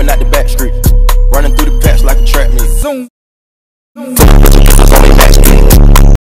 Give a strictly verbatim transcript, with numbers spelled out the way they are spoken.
hopping out the back street, running through the patch like a trap meet. Zoom.